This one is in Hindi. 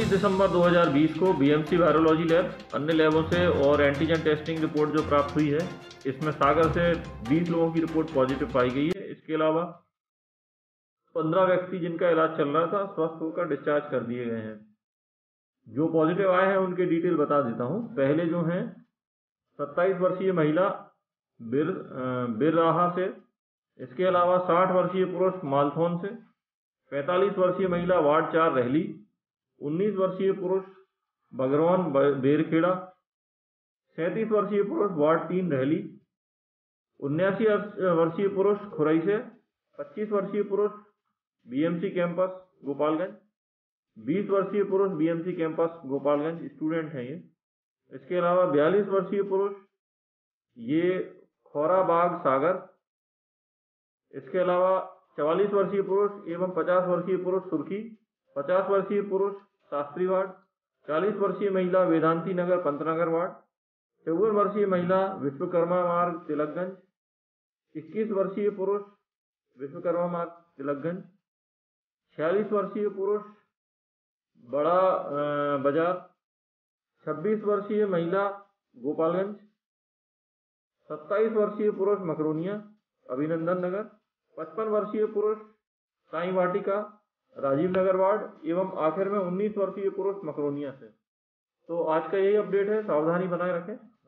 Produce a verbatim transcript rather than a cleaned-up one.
दिसंबर दो हज़ार बीस को बीएमसी वायरोलॉजी लैब अन्य लैबों से और एंटीजन टेस्टिंग रिपोर्ट जो प्राप्त हुई है, इसमें सागर से बीस लोगों की रिपोर्ट पॉजिटिव पाई गई है। इसके अलावा पंद्रह व्यक्ति जिनका इलाज चल रहा था स्वस्थ होकर डिस्चार्ज कर दिए गए हैं। जो पॉजिटिव आए हैं उनके डिटेल बता देता हूं। पहले जो हैं सत्ताईस वर्षीय महिला बिर बिरराहा से, इसके अलावा साठ वर्षीय पुरुष मालथौन से, पैंतालीस वर्षीय महिला वार्ड चार रहली, उन्नीस वर्षीय पुरुष बगरौन बेरखेड़ा, सैंतीस वर्षीय पुरुष वार्ड तीन रहली, उन्यासी वर्षीय पुरुष खुरई से, पच्चीस वर्षीय पुरुष बीएमसी कैंपस गोपालगंज, बीस वर्षीय पुरुष बीएमसी कैंपस गोपालगंज स्टूडेंट हैं ये। इसके अलावा बयालीस वर्षीय पुरुष ये खोराबाग सागर, इसके अलावा चवालीस वर्षीय पुरुष एवं पचास वर्षीय पुरुष सुर्खी, पचास वर्षीय पुरुष शास्त्री वार्ड, चालीस वर्षीय महिला वेदांती नगर पंतनगर वार्ड, चौवन वर्षीय महिला विश्वकर्मा मार्ग तिलकगंज, इक्कीस वर्षीय पुरुष विश्वकर्मा मार्ग तिलकगंज, छियालीस वर्षीय पुरुष बड़ा बाजार, छब्बीस वर्षीय महिला गोपालगंज, सत्ताईस वर्षीय पुरुष मकरोनिया अभिनंदन नगर, पचपन वर्षीय पुरुष साई वाटिका राजीव नगर वार्ड एवं आखिर में उन्नीस वर्षीय पुरुष मकरोनिया से। तो आज का यही अपडेट है, सावधानी बनाए रखें।